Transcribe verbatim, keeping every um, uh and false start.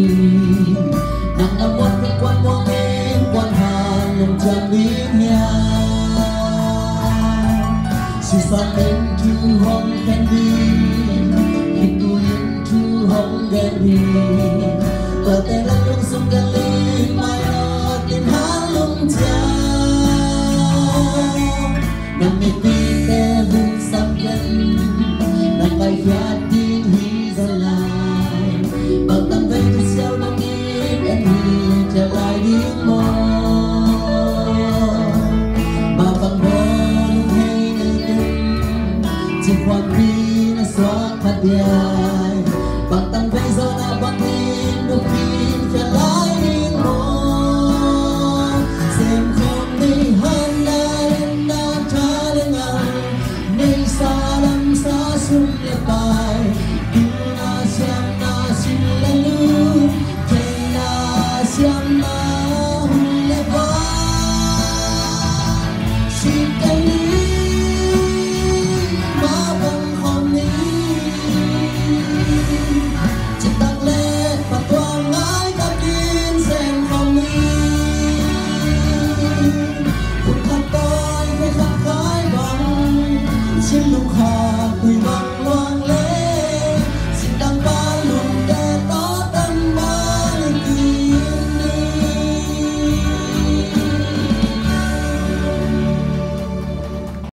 nang amon ke kwan mo em kwan han long chan bin ya si sa em tu hong can be itu tu hong can be ta te la long sum can li mai heart in han long cha nam mi pi te bu sam can nang kai ya tin hi za lai bang tam ve tu siao long in and he trở lại đi mò mà bằng đó lúc hay nơi tâm chỉ khoan đi nó xóa khát dài bằng tâm vây do na bằng tin lúc tin trở lại đi mò xem không đi hơn đây na cha lên ngàn nay xa lắm xa xuống nhà ta